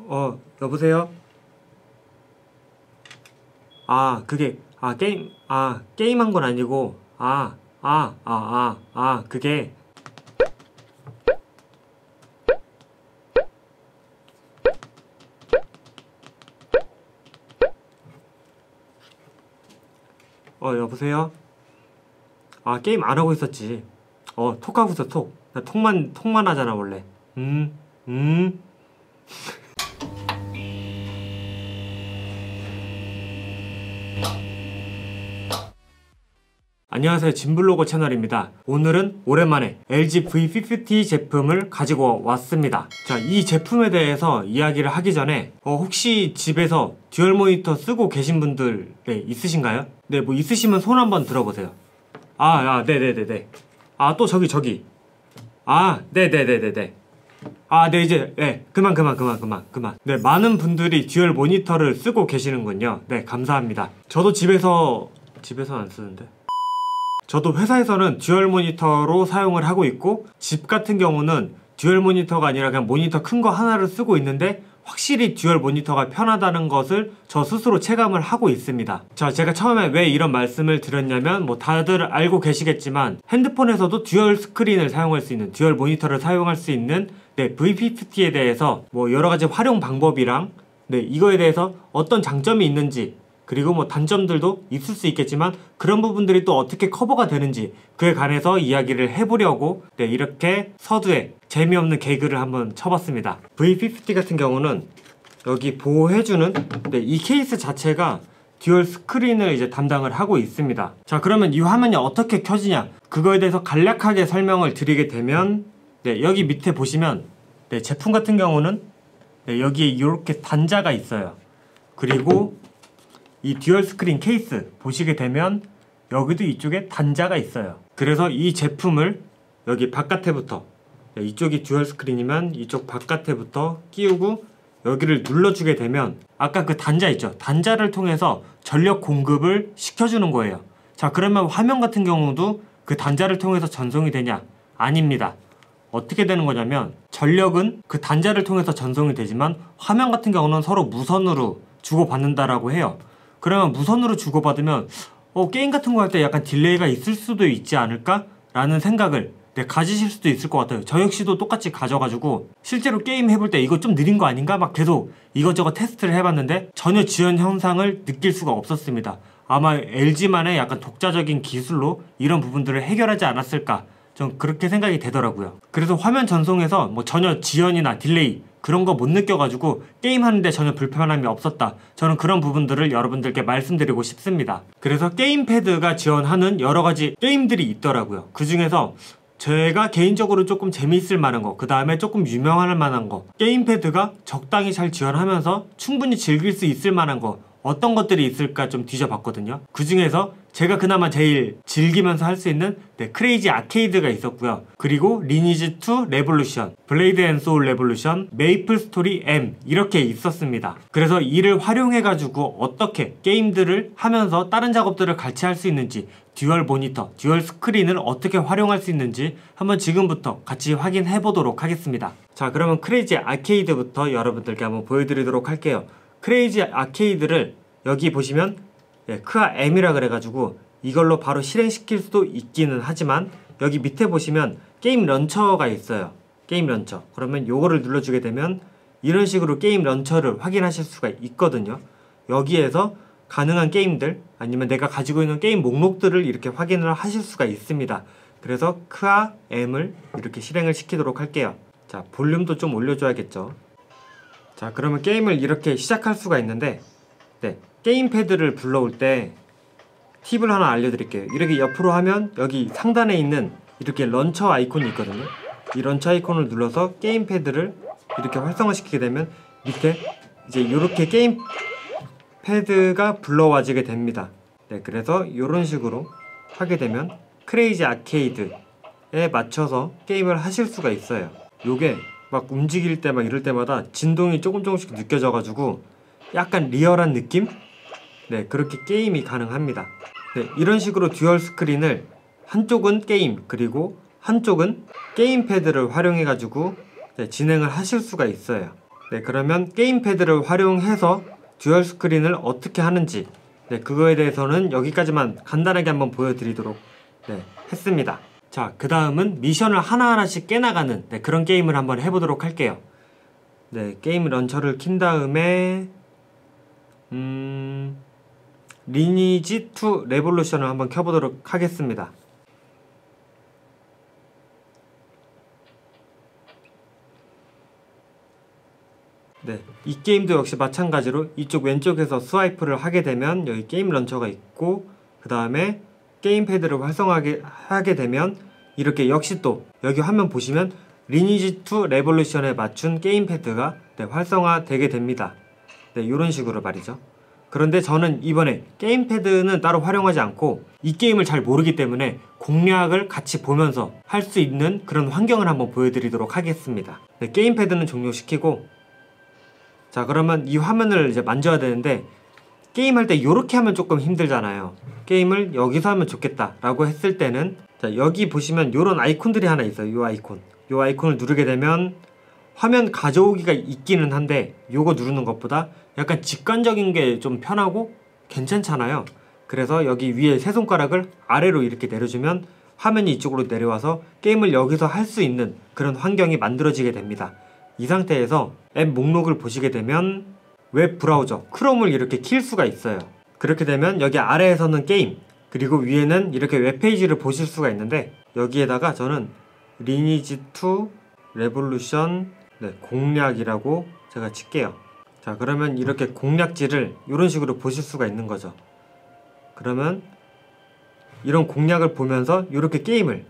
여보세요? 게임한 건 아니고, 그게. 여보세요? 게임 안 하고 있었지. 톡하고 있어, 톡. 나 톡만 하잖아, 원래. 안녕하세요, 진블로거 채널입니다. 오늘은 오랜만에 LG V50 제품을 가지고 왔습니다. 자, 이 제품에 대해서 이야기를 하기 전에 혹시 집에서 듀얼 모니터 쓰고 계신 분들 있으신가요? 네, 뭐 있으시면 손 한번 들어보세요. 네네네네. 또 저기. 네네네네네. 그만. 네, 많은 분들이 듀얼 모니터를 쓰고 계시는군요. 네, 감사합니다. 저도 집에서 안 쓰는데. 저도 회사에서는 듀얼 모니터로 사용을 하고 있고, 집 같은 경우는 듀얼 모니터가 아니라 그냥 모니터 큰 거 하나를 쓰고 있는데, 확실히 듀얼 모니터가 편하다는 것을 저 스스로 체감을 하고 있습니다. 자, 제가 처음에 왜 이런 말씀을 드렸냐면, 뭐 다들 알고 계시겠지만 핸드폰에서도 듀얼 스크린을 사용할 수 있는, 듀얼 모니터를 사용할 수 있는 V50에 대해서 뭐 여러가지 활용 방법이랑 이거에 대해서 어떤 장점이 있는지, 그리고 뭐 단점들도 있을 수 있겠지만 그런 부분들이 또 어떻게 커버가 되는지, 그에 관해서 이야기를 해보려고 이렇게 서두에 재미없는 개그를 한번 쳐봤습니다. V50 같은 경우는 여기 보호해주는 이 케이스 자체가 듀얼 스크린을 이제 담당을 하고 있습니다. 자, 그러면 이 화면이 어떻게 켜지냐, 그거에 대해서 간략하게 설명을 드리게 되면, 여기 밑에 보시면 제품 같은 경우는 여기에 이렇게 단자가 있어요. 그리고 이 듀얼 스크린 케이스 보시게 되면 여기도 이쪽에 단자가 있어요. 그래서 이 제품을 여기 바깥에부터, 이쪽이 듀얼 스크린이면 이쪽 바깥에부터 끼우고 여기를 눌러주게 되면 아까 그 단자 있죠? 단자를 통해서 전력 공급을 시켜주는 거예요. 자, 그러면 화면 같은 경우도 그 단자를 통해서 전송이 되냐? 아닙니다. 어떻게 되는 거냐면, 전력은 그 단자를 통해서 전송이 되지만 화면 같은 경우는 서로 무선으로 주고받는다라고 해요. 그러면 무선으로 주고받으면 게임 같은 거 할 때 약간 딜레이가 있을 수도 있지 않을까? 라는 생각을 가지실 수도 있을 것 같아요. 저 역시도 똑같이 가져가지고 실제로 게임 해볼 때 이거 좀 느린 거 아닌가? 막 계속 이것저것 테스트를 해봤는데 전혀 지연 현상을 느낄 수가 없었습니다. 아마 LG만의 약간 독자적인 기술로 이런 부분들을 해결하지 않았을까? 전 그렇게 생각이 되더라고요. 그래서 화면 전송에서 뭐 전혀 지연이나 딜레이 그런 거 못 느껴가지고 게임하는데 전혀 불편함이 없었다. 저는 그런 부분들을 여러분들께 말씀드리고 싶습니다. 그래서 게임패드가 지원하는 여러가지 게임들이 있더라고요. 그 중에서 제가 개인적으로 조금 재미있을 만한 거, 그 다음에 조금 유명할 만한 거, 게임패드가 적당히 잘 지원하면서 충분히 즐길 수 있을 만한 거, 어떤 것들이 있을까 좀 뒤져봤거든요. 그 중에서 제가 그나마 제일 즐기면서 할 수 있는 크레이지 아케이드가 있었고요. 그리고 리니지 2 레볼루션, 블레이드 앤 소울 레볼루션, 메이플 스토리 M 이렇게 있었습니다. 그래서 이를 활용해가지고 어떻게 게임들을 하면서 다른 작업들을 같이 할 수 있는지, 듀얼 모니터, 듀얼 스크린을 어떻게 활용할 수 있는지 한번 지금부터 같이 확인해 보도록 하겠습니다. 자, 그러면 크레이지 아케이드부터 여러분들께 한번 보여드리도록 할게요. 크레이지 아케이드를 여기 보시면 크아 M이라 그래가지고 이걸로 바로 실행시킬 수도 있기는 하지만, 여기 밑에 보시면 게임 런처가 있어요. 게임 런처. 그러면 요거를 눌러주게 되면 이런 식으로 게임 런처를 확인하실 수가 있거든요. 여기에서 가능한 게임들, 아니면 내가 가지고 있는 게임 목록들을 이렇게 확인을 하실 수가 있습니다. 그래서 크아 M을 이렇게 실행을 시키도록 할게요. 자, 볼륨도 좀 올려줘야겠죠. 자, 그러면 게임을 이렇게 시작할 수가 있는데, 게임패드를 불러올 때 팁을 하나 알려드릴게요. 이렇게 옆으로 하면 여기 상단에 있는 이렇게 런처 아이콘이 있거든요. 이 런처 아이콘을 눌러서 게임패드를 이렇게 활성화시키게 되면 밑에 이제 이렇게 게임패드가 불러와지게 됩니다. 그래서 이런 식으로 하게 되면 크레이지 아케이드에 맞춰서 게임을 하실 수가 있어요. 요게 막 움직일 때 막 이럴 때마다 진동이 조금씩 느껴져가지고 약간 리얼한 느낌? 그렇게 게임이 가능합니다. 이런 식으로 듀얼 스크린을 한쪽은 게임, 그리고 한쪽은 게임패드를 활용해가지고 진행을 하실 수가 있어요. 네, 그러면 게임패드를 활용해서 듀얼 스크린을 어떻게 하는지 네, 그거에 대해서는 여기까지만 간단하게 한번 보여드리도록 네, 했습니다. 자, 그 다음은 미션을 하나하나씩 깨나가는 네, 그런 게임을 한번 해보도록 할게요. 네, 게임 런처를 킨 다음에 리니지 2 레볼루션을 한번 켜보도록 하겠습니다. 네, 이 게임도 역시 마찬가지로 이쪽 왼쪽에서 스와이프를 하게 되면 여기 게임 런처가 있고 그 다음에 게임패드를 활성화하게 되면 이렇게 역시 또 여기 화면 보시면 리니지 2 레볼루션에 맞춘 게임패드가 네, 활성화되게 됩니다. 네, 이런 식으로 말이죠. 그런데 저는 이번에 게임패드는 따로 활용하지 않고 이 게임을 잘 모르기 때문에 공략을 같이 보면서 할 수 있는 그런 환경을 한번 보여드리도록 하겠습니다. 네, 게임패드는 종료시키고 자, 그러면 이 화면을 이제 만져야 되는데 게임할 때 이렇게 하면 조금 힘들잖아요. 게임을 여기서 하면 좋겠다 라고 했을 때는 자, 여기 보시면 이런 아이콘들이 하나 있어요. 이 아이콘. 이 아이콘을 누르게 되면 화면 가져오기가 있기는 한데 요거 누르는 것보다 약간 직관적인 게 좀 편하고 괜찮잖아요. 그래서 여기 위에 세 손가락을 아래로 이렇게 내려주면 화면이 이쪽으로 내려와서 게임을 여기서 할 수 있는 그런 환경이 만들어지게 됩니다. 이 상태에서 앱 목록을 보시게 되면 웹 브라우저, 크롬을 이렇게 킬 수가 있어요. 그렇게 되면 여기 아래에서는 게임, 그리고 위에는 이렇게 웹페이지를 보실 수가 있는데 여기에다가 저는 리니지 2 레볼루션 네, 공략이라고 제가 칠게요. 자, 그러면 이렇게 공략지를 이런 식으로 보실 수가 있는 거죠. 그러면 이런 공략을 보면서 이렇게 게임을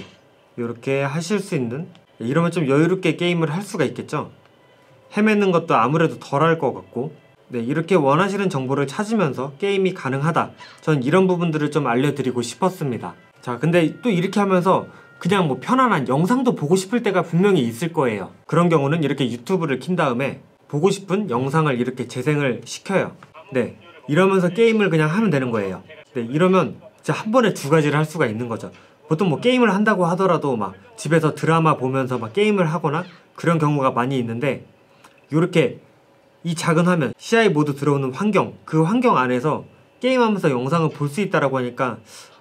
여유롭게 하실 수 있는 이러면 좀 여유롭게 게임을 할 수가 있겠죠. 헤매는 것도 아무래도 덜 할 것 같고 네, 이렇게 원하시는 정보를 찾으면서 게임이 가능하다. 전 이런 부분들을 좀 알려드리고 싶었습니다. 자, 근데 또 이렇게 하면서 그냥 뭐 편안한 영상도 보고 싶을 때가 분명히 있을 거예요. 그런 경우는 이렇게 유튜브를 킨 다음에 보고 싶은 영상을 이렇게 재생을 시켜요. 네, 이러면서 게임을 그냥 하면 되는 거예요. 네, 이러면 진짜 한 번에 두 가지를 할 수가 있는 거죠. 보통 뭐 게임을 한다고 하더라도 막 집에서 드라마 보면서 막 게임을 하거나 그런 경우가 많이 있는데 요렇게 이 작은 화면, CI 모드 들어오는 환경, 그 환경 안에서 게임하면서 영상을 볼 수 있다라고 하니까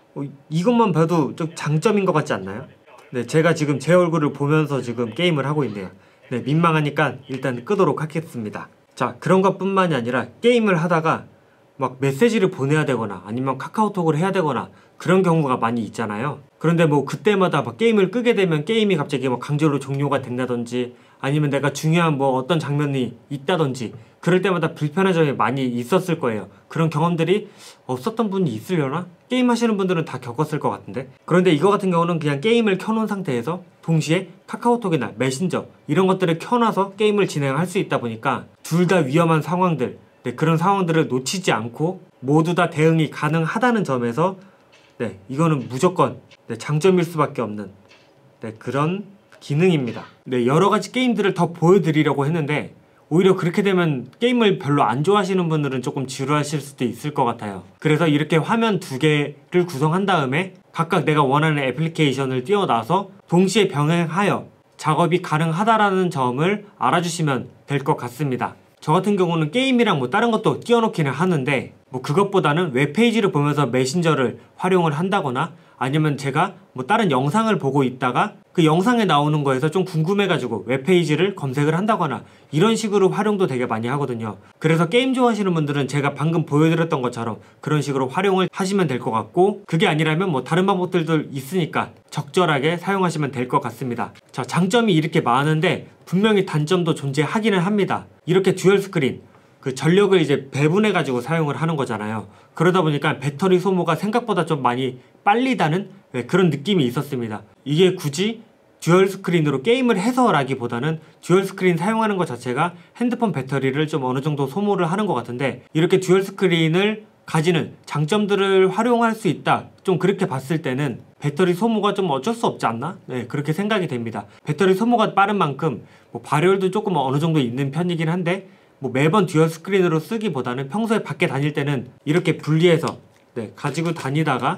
이것만 봐도 좀 장점인 것 같지 않나요? 네, 제가 지금 제 얼굴을 보면서 지금 게임을 하고 있네요. 네, 민망하니까 일단 끄도록 하겠습니다. 자, 그런 것뿐만이 아니라 게임을 하다가 막 메시지를 보내야 되거나 아니면 카카오톡을 해야 되거나 그런 경우가 많이 있잖아요. 그런데 뭐 그때마다 막 게임을 끄게 되면 게임이 갑자기 뭐 강제로 종료가 된다든지 아니면 내가 중요한 뭐 어떤 장면이 있다든지 그럴 때마다 불편한 점이 많이 있었을 거예요. 그런 경험들이 없었던 분이 있으려나? 게임 하시는 분들은 다 겪었을 것 같은데. 그런데 이거 같은 경우는 그냥 게임을 켜놓은 상태에서 동시에 카카오톡이나 메신저 이런 것들을 켜놔서 게임을 진행할 수 있다 보니까 둘 다 위험한 상황들 네, 그런 상황들을 놓치지 않고 모두 다 대응이 가능하다는 점에서 네, 이거는 무조건 네, 장점일 수밖에 없는 네, 그런 기능입니다. 네, 여러가지 게임들을 더 보여드리려고 했는데 오히려 그렇게 되면 게임을 별로 안 좋아하시는 분들은 조금 지루하실 수도 있을 것 같아요. 그래서 이렇게 화면 두 개를 구성한 다음에 각각 내가 원하는 애플리케이션을 띄워놔서 동시에 병행하여 작업이 가능하다라는 점을 알아주시면 될 것 같습니다. 저 같은 경우는 게임이랑 뭐 다른 것도 띄워놓기는 하는데 뭐 그것보다는 웹페이지를 보면서 메신저를 활용을 한다거나 아니면 제가 뭐 다른 영상을 보고 있다가 그 영상에 나오는 거에서 좀 궁금해가지고 웹페이지를 검색을 한다거나 이런 식으로 활용도 되게 많이 하거든요. 그래서 게임 좋아하시는 분들은 제가 방금 보여드렸던 것처럼 그런 식으로 활용을 하시면 될 것 같고 그게 아니라면 뭐 다른 방법들도 있으니까 적절하게 사용하시면 될 것 같습니다. 자, 장점이 이렇게 많은데 분명히 단점도 존재하기는 합니다. 이렇게 듀얼 스크린 그 전력을 이제 배분해 가지고 사용을 하는 거잖아요. 그러다 보니까 배터리 소모가 생각보다 좀 많이 빨리다는 그런 느낌이 있었습니다. 이게 굳이 듀얼 스크린으로 게임을 해서라기보다는 듀얼 스크린 사용하는 것 자체가 핸드폰 배터리를 좀 어느 정도 소모를 하는 것 같은데 이렇게 듀얼 스크린을 가지는 장점들을 활용할 수 있다. 좀 그렇게 봤을 때는 배터리 소모가 좀 어쩔 수 없지 않나? 네, 그렇게 생각이 됩니다. 배터리 소모가 빠른 만큼 뭐 발열도 조금 어느 정도 있는 편이긴 한데 뭐 매번 듀얼 스크린으로 쓰기보다는 평소에 밖에 다닐 때는 이렇게 분리해서 네, 가지고 다니다가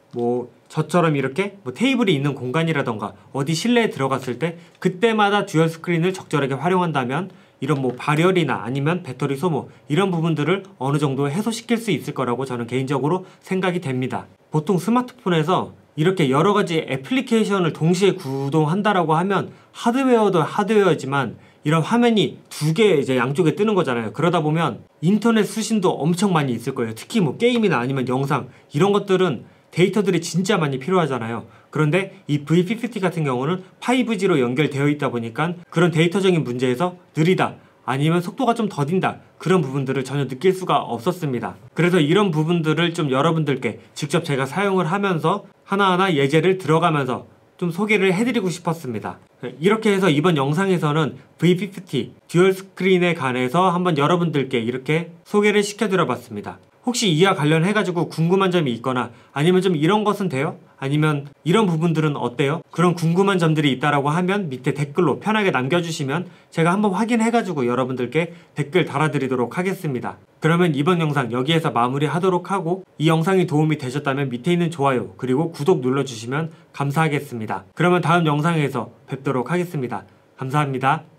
뭐 저처럼 이렇게 뭐 테이블이 있는 공간이라던가 어디 실내에 들어갔을 때 그때마다 듀얼 스크린을 적절하게 활용한다면 이런 뭐 발열이나 아니면 배터리 소모 이런 부분들을 어느 정도 해소시킬 수 있을 거라고 저는 개인적으로 생각이 됩니다. 보통 스마트폰에서 이렇게 여러 가지 애플리케이션을 동시에 구동한다라고 하면 하드웨어도 하드웨어지만 이런 화면이 두 개 이제 양쪽에 뜨는 거잖아요. 그러다 보면 인터넷 수신도 엄청 많이 있을 거예요. 특히 뭐 게임이나 아니면 영상 이런 것들은 데이터들이 진짜 많이 필요하잖아요. 그런데 이 V50 같은 경우는 5G로 연결되어 있다 보니까 그런 데이터적인 문제에서 느리다 아니면 속도가 좀 더딘다 그런 부분들을 전혀 느낄 수가 없었습니다. 그래서 이런 부분들을 좀 여러분들께 직접 제가 사용을 하면서 하나하나 예제를 들어가면서 좀 소개를 해드리고 싶었습니다. 이렇게 해서 이번 영상에서는 V50 듀얼 스크린에 관해서 한번 여러분들께 이렇게 소개를 시켜드려 봤습니다. 혹시 이와 관련해가지고 궁금한 점이 있거나 아니면 좀 이런 것은 돼요? 아니면 이런 부분들은 어때요? 그런 궁금한 점들이 있다라고 하면 밑에 댓글로 편하게 남겨주시면 제가 한번 확인해가지고 여러분들께 댓글 달아드리도록 하겠습니다. 그러면 이번 영상 여기에서 마무리하도록 하고 이 영상이 도움이 되셨다면 밑에 있는 좋아요 그리고 구독 눌러주시면 감사하겠습니다. 그러면 다음 영상에서 뵙도록 하겠습니다. 감사합니다.